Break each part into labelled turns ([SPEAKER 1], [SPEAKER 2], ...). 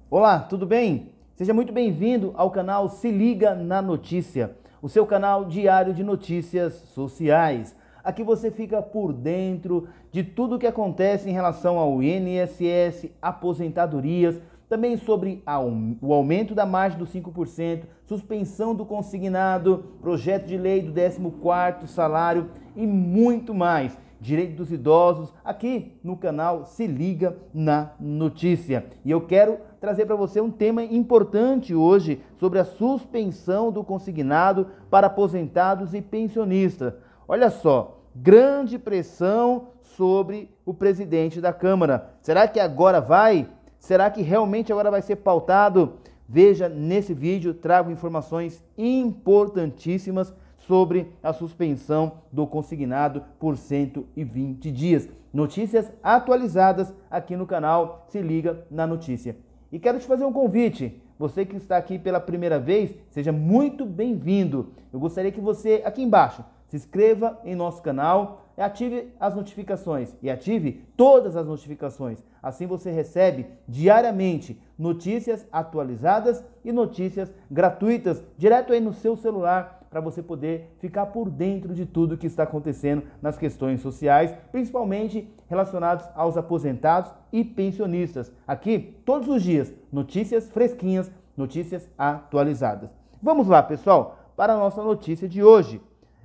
[SPEAKER 1] Olá, tudo bem? Seja muito bem-vindo ao canal Se Liga na Notícia, o seu canal diário de notícias sociais. Aqui você fica por dentro de tudo o que acontece em relação ao INSS, aposentadorias, também sobre o aumento da margem dos 5%, suspensão do consignado, projeto de lei do 14º salário e muito mais. Direito dos idosos, aqui no canal Se Liga na Notícia. E eu quero trazer para você um tema importante hoje sobre a suspensão do consignado para aposentados e pensionistas. Olha só, grande pressão sobre o presidente da Câmara. Será que agora vai? Será que realmente agora vai ser pautado? Veja nesse vídeo, trago informações importantíssimas sobre a suspensão do consignado por 120 dias. Notícias atualizadas aqui no canal Se Liga na Notícia. E quero te fazer um convite. Você que está aqui pela primeira vez, seja muito bem-vindo. Eu gostaria que você, aqui embaixo, se inscreva em nosso canal, ative as notificações e ative todas as notificações. Assim você recebe diariamente notícias atualizadas e notícias gratuitas, direto aí no seu celular, para você poder ficar por dentro de tudo que está acontecendo nas questões sociais, principalmente relacionados aos aposentados e pensionistas. Aqui, todos os dias, notícias fresquinhas, notícias atualizadas. Vamos lá, pessoal, para a nossa notícia de hoje.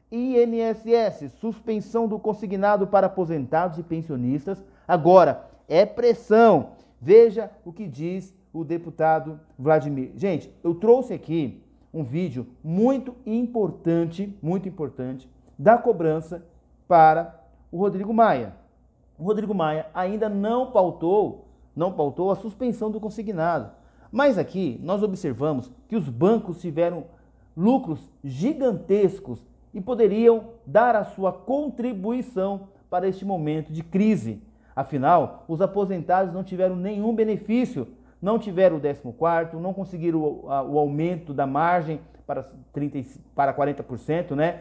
[SPEAKER 1] INSS, suspensão do consignado para aposentados e pensionistas. Agora, é pressão. Veja o que diz o deputado Vladimir. Gente, eu trouxe aqui um vídeo muito importante da cobrança para o Rodrigo Maia. O Rodrigo Maia ainda não pautou a suspensão do consignado. Mas aqui nós observamos que os bancos tiveram lucros gigantescos e poderiam dar a sua contribuição para este momento de crise. Afinal, os aposentados não tiveram nenhum benefício, não tiveram o 14º, não conseguiram o aumento da margem para 40%, né?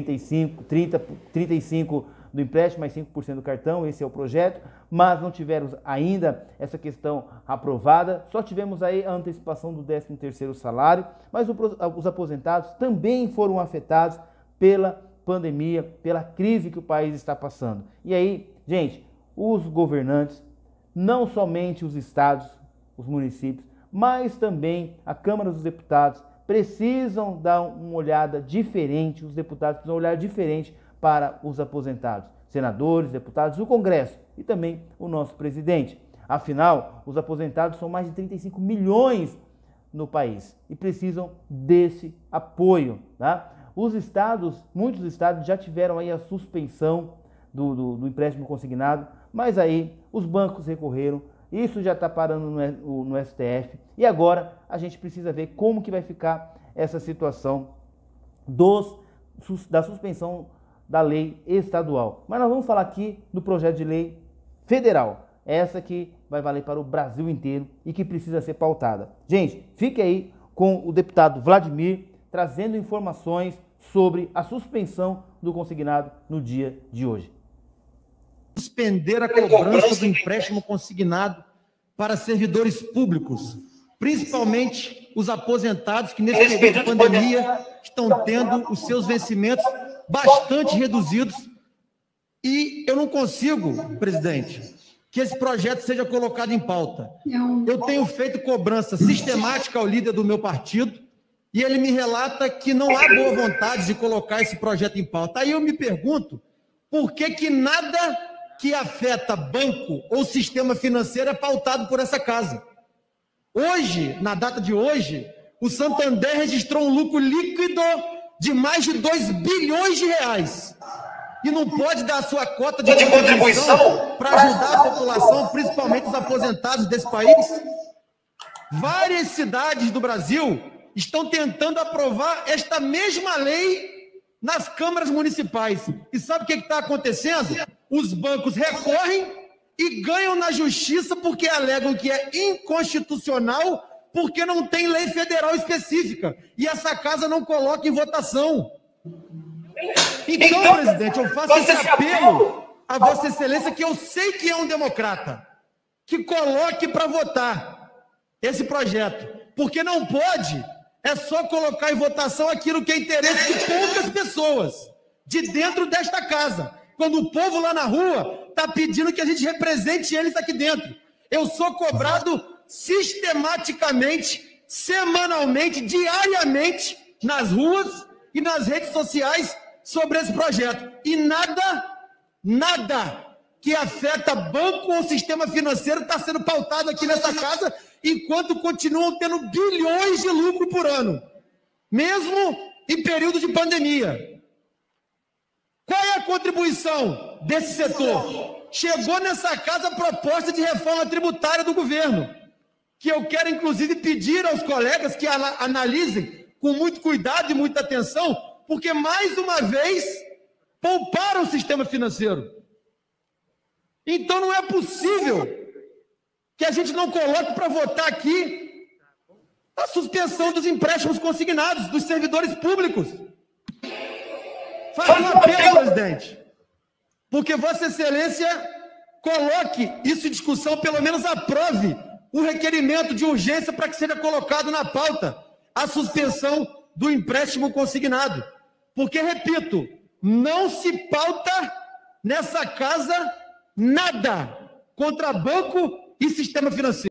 [SPEAKER 1] 35% do empréstimo, mais 5% do cartão, esse é o projeto, mas não tiveram ainda essa questão aprovada, só tivemos aí a antecipação do 13º salário, mas os aposentados também foram afetados pela pandemia, pela crise que o país está passando. E aí, gente, os governantes, não somente os estados, os municípios, mas também a Câmara dos Deputados precisam dar uma olhada diferente, os deputados precisam olhar diferente para os aposentados, senadores, deputados, o Congresso e também o nosso presidente. Afinal, os aposentados são mais de 35 milhões no país e precisam desse apoio, tá? Os estados, muitos estados já tiveram aí a suspensão do empréstimo consignado, mas aí os bancos recorreram. Isso já está parando no STF e agora a gente precisa ver como que vai ficar essa situação da suspensão da lei estadual. Mas nós vamos falar aqui do projeto de lei federal, essa que vai valer para o Brasil inteiro e que precisa ser pautada. Gente, fique aí com o deputado Vladimir trazendo informações sobre a suspensão do consignado no dia de hoje.
[SPEAKER 2] Suspender a cobrança do empréstimo consignado para servidores públicos, principalmente os aposentados que nesse período de pandemia estão tendo os seus vencimentos bastante reduzidos. E eu não consigo, presidente, que esse projeto seja colocado em pauta. Eu tenho feito cobrança sistemática ao líder do meu partido e ele me relata que não há boa vontade de colocar esse projeto em pauta. Aí eu me pergunto, por que nada que afeta banco ou sistema financeiro é pautado por essa casa? Hoje, na data de hoje, o Santander registrou um lucro líquido de mais de 2 bilhões de reais. E não pode dar a sua cota de contribuição para ajudar a população, principalmente os aposentados desse país? Várias cidades do Brasil estão tentando aprovar esta mesma lei nas câmaras municipais. E sabe o que está acontecendo? Os bancos recorrem e ganham na justiça porque alegam que é inconstitucional, porque não tem lei federal específica. E essa casa não coloca em votação. Então, presidente, eu faço esse apelo a Vossa Excelência, que eu sei que é um democrata, que coloque para votar. esse projeto, porque não pode só colocar em votação aquilo que é interesse de poucas pessoas de dentro desta casa, quando o povo lá na rua está pedindo que a gente represente eles aqui dentro. Eu sou cobrado sistematicamente, semanalmente, diariamente, nas ruas e nas redes sociais sobre esse projeto. E nada que afeta banco ou sistema financeiro está sendo pautado aqui nessa casa, enquanto continuam tendo bilhões de lucro por ano, mesmo em período de pandemia. Qual é a contribuição desse setor? Chegou nessa casa a proposta de reforma tributária do governo, que eu quero, inclusive, pedir aos colegas que analisem com muito cuidado e muita atenção, porque, mais uma vez, pouparam o sistema financeiro. Então, não é possível que a gente não coloque para votar aqui a suspensão dos empréstimos consignados dos servidores públicos. Faço um apelo, presidente, porque Vossa Excelência coloque isso em discussão, pelo menos aprove o requerimento de urgência para que seja colocado na pauta a suspensão do empréstimo consignado. Porque, repito, não se pauta nessa casa nada contra banco e sistema financeiro.